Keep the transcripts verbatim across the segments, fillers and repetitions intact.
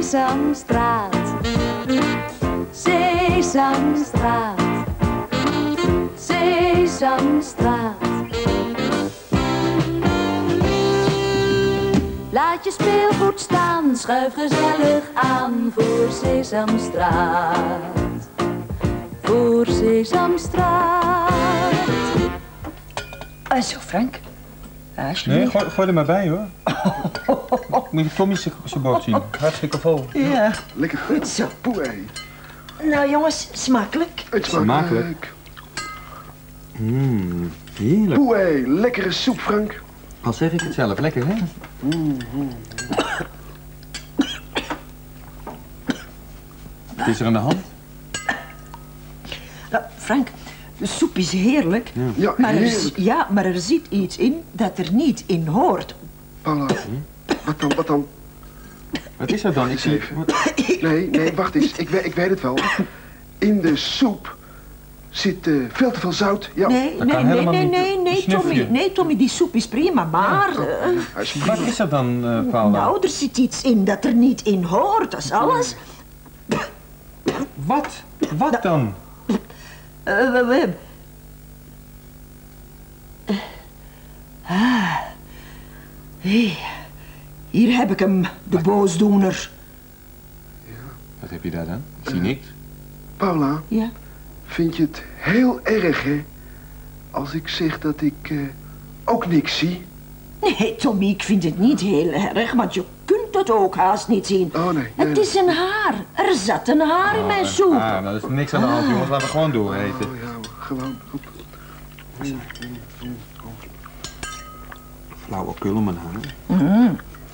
Sesamstraat, Sesamstraat, Sesamstraat. Laat je speelgoed staan, schuif gezellig aan voor Sesamstraat, voor Sesamstraat. Uh, zo, Frank. Nee, gooi, gooi er maar bij, hoor. Moet je Tommy zijn bord zien. Hartstikke vol. Ja. Lekker goed. Zo. Poei. Nou, jongens, smakelijk. Het smakelijk. Mmm, heerlijk. Poei, lekkere soep, Frank. Al zeg ik het zelf, lekker, hè? Mm, mm. Wat is er aan de hand? Nou, Frank, de soep is heerlijk. Ja, ja maar er, heerlijk. ja, maar er zit iets in dat er niet in hoort. Paula, wat dan, wat dan? Wat is dat dan? Ik zie... Even. Nee, nee, wacht eens. Ik, weet, ik weet het wel. In de soep zit uh, veel te veel zout. Ja. Nee, nee, nee, nee, nee, nee, Tommy. Nee, Tommy, die soep is prima, maar... Ja. Uh, Oh, wat is dat dan, uh, Paula? Nou, er zit iets in dat er niet in hoort, dat is alles. Wat? Wat nou, dan? Uh, we, we... Uh, ah. Hey. Hier heb ik hem, de boosdoener. Ja. Wat heb je daar dan? Ik zie niks. Paula? Ja? Vind je het heel erg, hè? Als ik zeg dat ik uh, ook niks zie? Nee, Tommy, ik vind het niet heel erg, want je kunt het ook haast niet zien. Oh, nee. nee het is een haar. Er zat een haar oh, in mijn soep. Ah, nou, er is niks aan de hand, ah. jongens. Laten we gewoon dooreten. Oh, ja, gewoon. Op. Mm, mm, mm, oh. Flauwekul om een haar. Mm.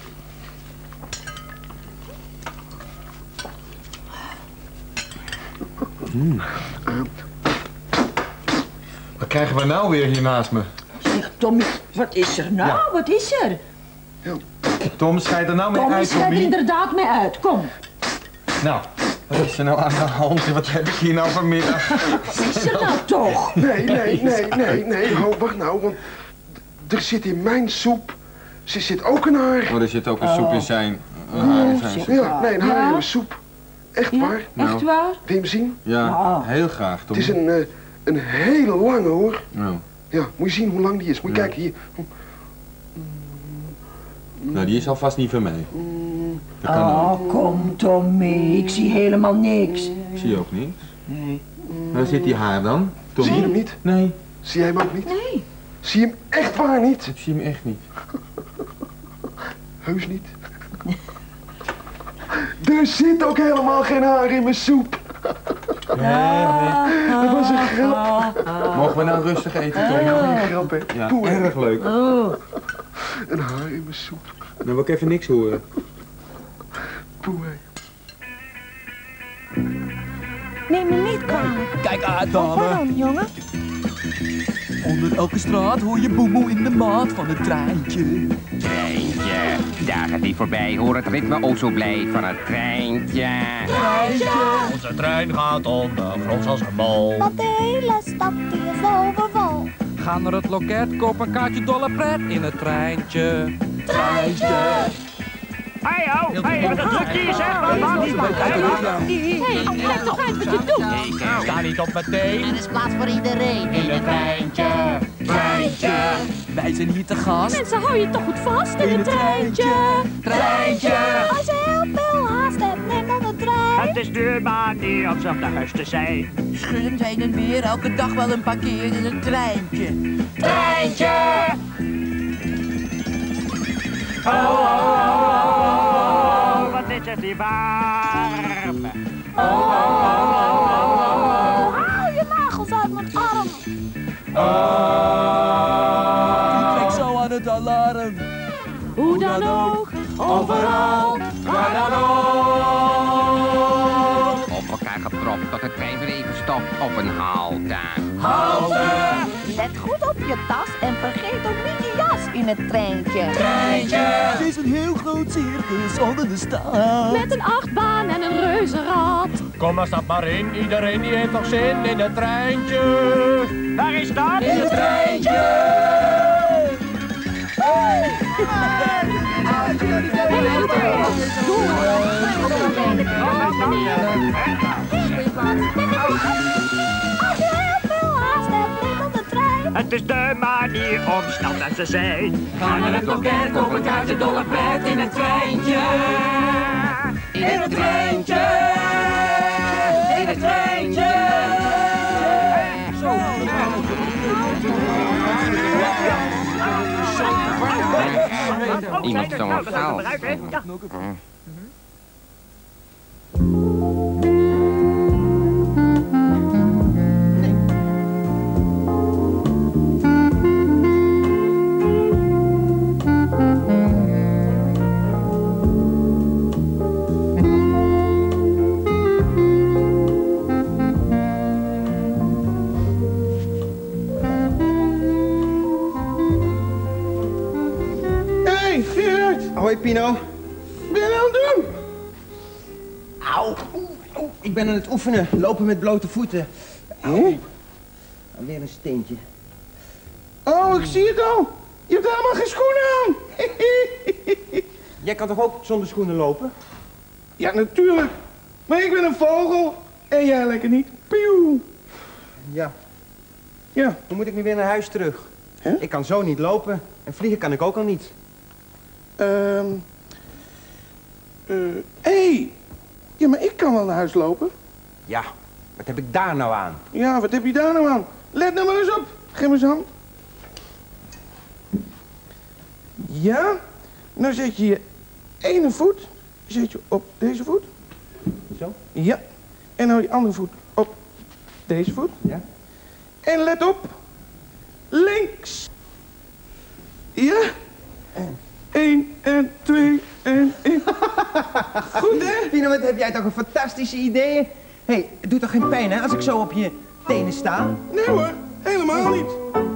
Mm. Uh. Wat krijgen we nou weer hier naast me? Zeg, Tommy, wat is er nou? Ja. Wat is er? Ja. Tom, schijt er nou mee Tommy, uit, Tommy. Tommy, schijt inderdaad mee uit. Kom. Nou, wat is er nou aan de hand? Wat heb ik hier nou vanmiddag? Wat is er nou toch? Nee, nee, nee, nee, nee. Ho, wacht nou, want er zit in mijn soep, er zit ook een haar. Oh, er zit ook een oh. soep in zijn... Een haar in zijn soep. Ja, nee, een haar ja? in mijn soep. Echt ja? waar? Echt nou. waar? Wil je hem zien? Ja, ja. heel graag, Tom. Het is een, uh, een hele lange, hoor. Oh. Ja, moet je zien hoe lang die is. Moet je ja. kijken, hier. Nou, die is alvast niet van mij. Oh, ook. Kom, Tommy. Ik zie helemaal niks. Ik zie ook niks. Nee. Waar zit die haar dan, Tommy? Zie je hem niet? Nee. Zie jij hem ook niet? Nee. Zie je hem echt waar niet? Ik zie hem echt niet. Heus niet. Er zit ook helemaal geen haar in mijn soep. Nee, nee. Dat was een grap. Mogen we nou rustig eten, Tommy? Een grap, hè? Ja, Poeh. Erg leuk. Oh. Een haar in mijn soep. Dan wil ik even niks horen. Poeh. Neem me niet kwalijk. Kijk uit, dame. Waarom, jongen? Onder elke straat hoor je boemoe in de maat van het treintje. Treintje, daar gaat hij voorbij. Hoor het ritme ook zo blij van het treintje. Treintje! Onze trein gaat ondergronds als een bal. Want de hele stad die is overvol. Ga naar het loket, koop een kaartje dolle pret in het treintje. Treintje! Hey, ho, hey, wat een drukje is, zeg. Wat maakt die man? Hé, kijk toch uit wat je doet. Ik sta niet op mijn teen. Er is plaats voor iedereen in het treintje. Treintje. Wij zijn hier te gast. Mensen, hou je toch goed vast in het treintje. Treintje. Als je heel veel haast hebt, neem dan de trein. Het is duur, maar niet op zich naar huis te zijn. Schuddend heen en weer, elke dag wel een paar keer in het treintje. Treintje! Oh, oh, oh, oh, wat is het hier warm. Oh, oh, oh, oh, oh. Haal je nagels uit mijn arm. Oh. Die trekt zo aan het alarm. Hoe dan ook, overal, waar dan ook. Op elkaar gepropt tot de trein weer even stopt op een halte. Halte! Let goed op je tas en vergeet ook niet je jas in het treintje. Treintje! Het is een heel groot circus onder de stad. Met een achtbaan en een reuzenrad. Kom maar, stap maar in. Iedereen die heeft nog zin in het treintje. Waar is dat? In het treintje! Hey! Hey! Het is de manier om snel te zijn. Ga naar het loket, koop een kaartje, dolle pret in het treintje. In het treintje. In het treintje. Zo. Iemand zal een verhaal. Hoi Pino. Wat ben je nou aan het doen? Auw. Oeh, ik ben aan het oefenen. Lopen met blote voeten. Auw. Alweer een steentje. Oh, ik zie het al. Je hebt helemaal geen schoenen aan. Jij kan toch ook zonder schoenen lopen? Ja, natuurlijk. Maar ik ben een vogel. En jij lekker niet. Pieuw. Ja. Ja. Dan moet ik nu weer naar huis terug. Huh? Ik kan zo niet lopen. En vliegen kan ik ook al niet. Ehm... Uh, Hé. Hey. Ja, maar ik kan wel naar huis lopen. Ja. Wat heb ik daar nou aan? Ja, wat heb je daar nou aan? Let nou maar eens op. Geef me eens hand. Ja. Nou zet je je ene voet zet je op deze voet. Zo? Ja. En nou je andere voet op deze voet. Ja. En let op. Links. Ja. En. Eén en twee en één. Goed, hè? Pino, wat heb jij toch een fantastische ideeën? Hé, hey, het doet toch geen pijn, hè, als ik zo op je tenen sta? Nee hoor, helemaal niet.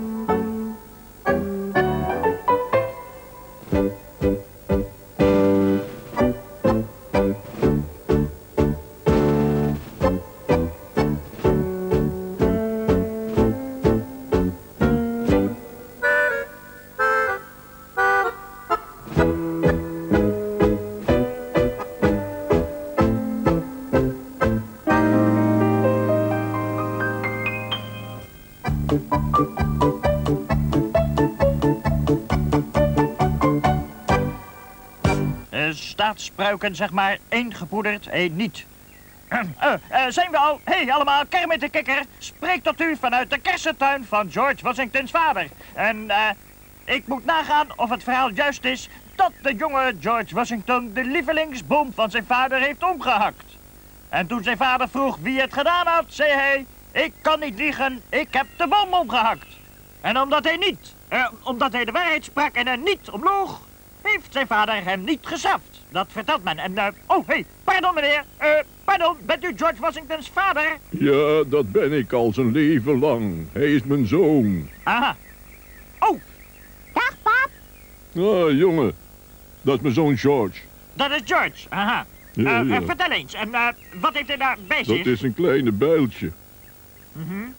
Staatsspruiken, zeg maar, één gepoederd, één niet. Uh, uh, zijn we al? Hé, hey, allemaal, Kermit de Kikker spreekt tot u vanuit de kersentuin van George Washingtons vader. En uh, ik moet nagaan of het verhaal juist is dat de jonge George Washington de lievelingsboom van zijn vader heeft omgehakt. En toen zijn vader vroeg wie het gedaan had, zei hij, ik kan niet liegen, ik heb de boom omgehakt. En omdat hij niet, uh, omdat hij de waarheid sprak en er niet om loog, heeft zijn vader hem niet gestraft. Dat vertelt men. En, uh, oh, hé, hey, pardon meneer. Uh, pardon, bent u George Washingtons vader? Ja, dat ben ik al zijn leven lang. Hij is mijn zoon. Aha. Oh. Dag, pap. Ah, jongen. Dat is mijn zoon George. Dat is George, aha. Ja, uh, ja. Uh, vertel eens, en uh, wat heeft hij daar bij zich? Dat is een kleine bijltje. Mm-hmm.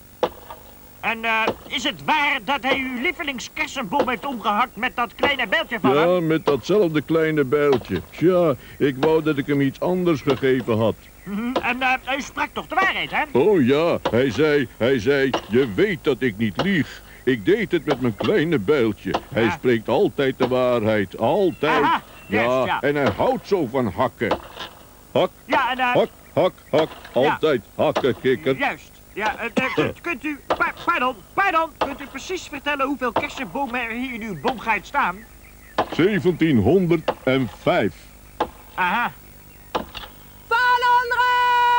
En uh, is het waar dat hij uw lievelingskersenboom heeft omgehakt met dat kleine bijltje van hem? Ja, met datzelfde kleine bijltje. Tja, ik wou dat ik hem iets anders gegeven had. Mm-hmm. En uh, u sprak toch de waarheid, hè? Oh ja, hij zei, hij zei, je weet dat ik niet lieg. Ik deed het met mijn kleine bijltje. Hij Ja. spreekt altijd de waarheid, altijd. Aha, juist, ja, ja. en hij houdt zo van hakken. Hak, Ja, en uh, hak, hak, hak. Altijd hakken, kikker. juist. Ja, uh, uh, kunt, kunt u, pa pardon, pardon, kunt u precies vertellen hoeveel kersenbomen er hier in uw boomgaard staan? zeventienhonderdvijf. Aha. Valonrij!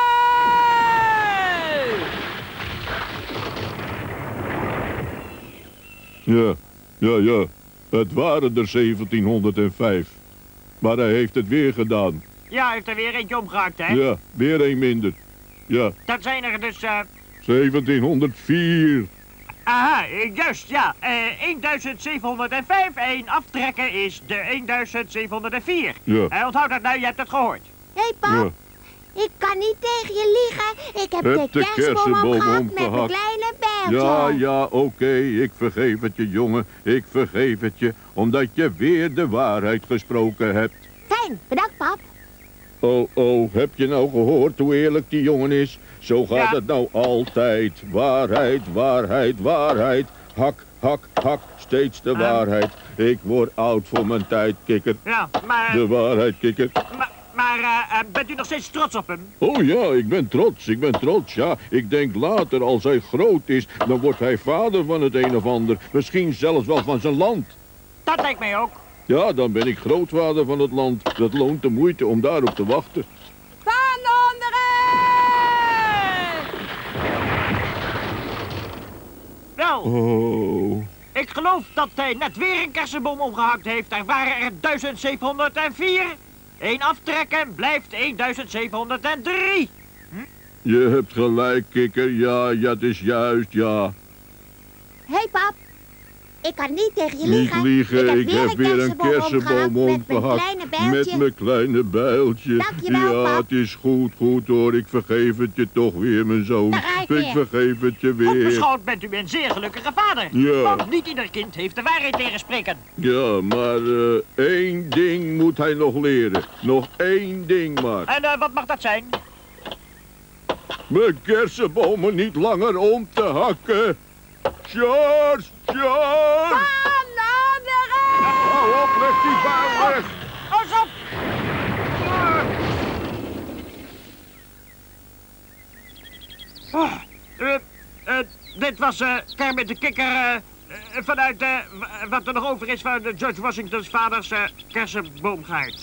Ja, ja, ja. Het waren er zeventienhonderdvijf. Maar hij heeft het weer gedaan. Ja, hij heeft er weer eentje omgehakt, hè? Ja, weer een minder. Ja, Dat zijn er dus, uh, zeventienhonderdvier. aha, uh, juist, ja. Uh, eenduizendzevenhonderdvijf, één aftrekken is de eenduizendzevenhonderdvier. Ja. Uh, onthoud dat nou, je hebt het gehoord. Hé, hey, pap. Ja. Ik kan niet tegen je liegen. Ik heb, Heb de de kerstboom kersenboom omgehakt met mijn omgehakt. kleine bijltje. Ja, ja, oké, ik vergeef het je, jongen. Ik vergeef het je, omdat je weer de waarheid gesproken hebt. Fijn, bedankt, pap. Oh, oh, heb je nou gehoord hoe eerlijk die jongen is? Zo gaat Ja. het nou altijd. Waarheid, waarheid, waarheid. Hak, hak, hak, steeds de waarheid. Ik word oud voor mijn tijd, kikker. Ja, maar... De waarheid, kikker. Maar, maar uh, uh, bent u nog steeds trots op hem? Oh ja, ik ben trots, ik ben trots, ja. Ik denk later, als hij groot is, dan wordt hij vader van het een of ander. Misschien zelfs wel van zijn land. Dat lijkt mij ook. Ja, dan ben ik grootvader van het land. Dat loont de moeite om daarop te wachten. Van onderen! Wel, Oh. ik geloof dat hij net weer een kersenboom omgehakt heeft. Er waren er duizend zevenhonderdvier. Eén aftrekken blijft duizend zevenhonderddrie. Je hebt gelijk, kikker. Ja, ja, het is juist, ja. Hé hey, pap, ik kan niet tegen je Niet liegen. liegen, ik heb weer een kersenboom omgehakt met mijn kleine bijltje. met mijn kleine bijltje. Dankjewel, Ja, pap. het is goed, goed hoor. Ik vergeef het je toch weer, mijn zoon. Daar ga ik Ik weer. vergeef het je Goed weer. beschouwd bent u een zeer gelukkige vader. Ja. Want niet ieder kind heeft de waarheid tegenspreken. Ja, maar eh, één ding moet hij nog leren. Nog één ding maar. En uh, wat mag dat zijn? Mijn kersenbomen niet langer om te hakken. George, George! Van onderen! Hou op, leg die buil weg! Pas op! Ah, uh, uh, dit was uh, Kermit de Kikker uh, uh, vanuit uh, wat er nog over is van de George Washington's vaders uh, kersenboomgaard.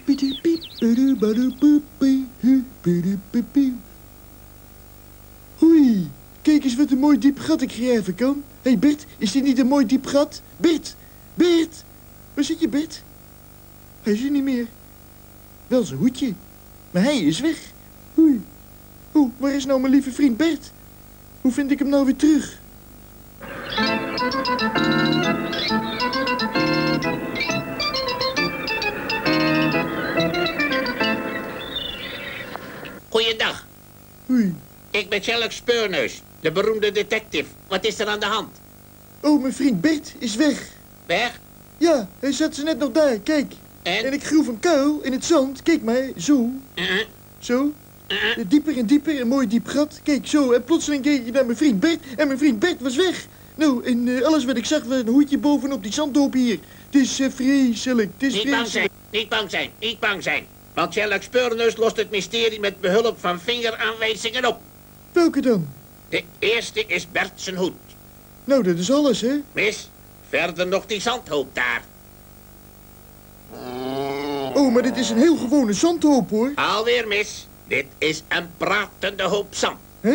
Hoi, kijk eens wat een mooi diep gat ik graven kan. Hé hey Bert, is dit niet een mooi diep gat? Bert, Bert, waar zit je Bert? Hij is er niet meer. Wel zijn hoedje, maar hij is weg. Hoi. Oh, waar is nou mijn lieve vriend Bert? Hoe vind ik hem nou weer terug? Goeiedag. Hoi. Ik ben Sherlock Speurneus, de beroemde detective. Wat is er aan de hand? Oh, mijn vriend Bert is weg. Weg? Ja, hij zat ze net nog daar, kijk. En? En ik groef een kuil in het zand, kijk maar, zo. Uh-uh. Zo. Uh-uh. Dieper en dieper, een mooi diep gat. Kijk, zo. En plotseling keek ik naar mijn vriend Bert en mijn vriend Bert was weg. Nou, en uh, alles wat ik zag was een hoedje bovenop die zandhoop hier. Het is uh, vreselijk, het is Niet bang zijn, vreselijk. niet bang zijn, niet bang zijn. Want Sherlock Speurneus lost het mysterie met behulp van vingeraanwijzingen op. Welke dan? De eerste is Bert zijn hoed. Nou, dat is alles, hè? Mis, verder nog die zandhoop daar. Oh, maar dit is een heel gewone zandhoop, hoor. Alweer mis. Dit is een pratende hoop zand. Hè?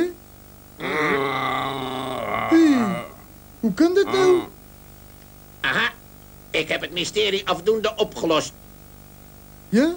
Hey, hoe kan dat nou? Aha, ik heb het mysterie afdoende opgelost. Ja?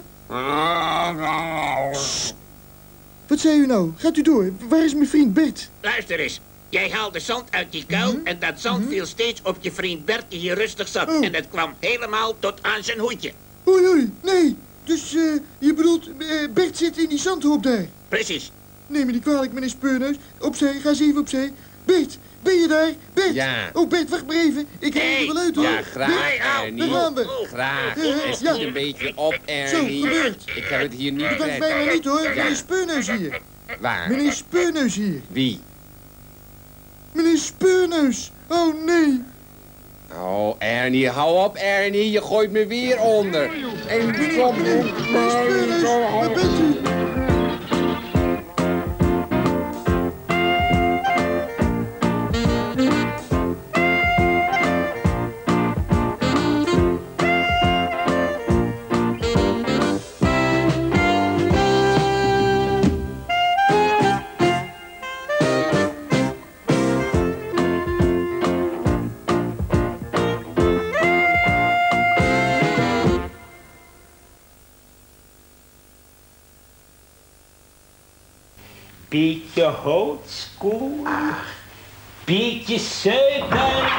Wat zei u nou? Gaat u door. Waar is mijn vriend Bert? Luister eens. Jij haalde zand uit die kuil Mhm. en dat zand viel steeds op je vriend Bert die hier rustig zat. Oh. En het kwam helemaal tot aan zijn hoedje. Hoi, hoi. Nee. Dus eh, je bedoelt, eh, Bert zit in die zandhoop daar. Precies. Neem me niet kwalijk, meneer Speurneus. Opzij, ga eens even opzij. Bert, ben je daar? Bert! Ja. Oh, Bert, wacht maar even. Ik ga Hey. er wel uit, hoor. Ja, graag, Bert, Ernie. daar gaan we. Graag. Eh, En ja. schiet een beetje op, Ernie. Zo, gebeurd. Ik heb het hier niet Dat wacht prettig. bijna niet, hoor. Ja. Meneer Speurneus hier. Waar? Meneer Speurneus hier. Wie? Meneer Speurneus. Oh, nee. Oh, Ernie, hou op, Ernie. Je gooit me weer onder. En kom op. Meneer Speurneus, waar bent u? Beetje oldschool, beetje suiker.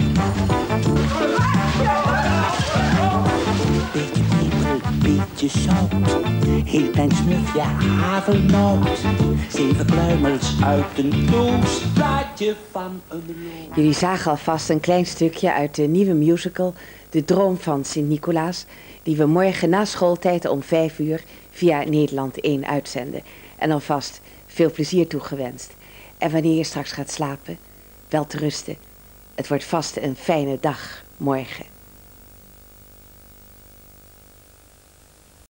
Beetje peper, beetje zout. zout. Heet en smuf, ja, havermout. Zeven pluimels uit een doos, plaatje van een roos. Jullie zagen alvast een klein stukje uit de nieuwe musical De Droom van Sint-Nicolaas, die we morgen na schooltijd om vijf uur via Nederland één uitzenden. En alvast veel plezier toegewenst. En wanneer je straks gaat slapen, wel te rusten. Het wordt vast een fijne dag morgen.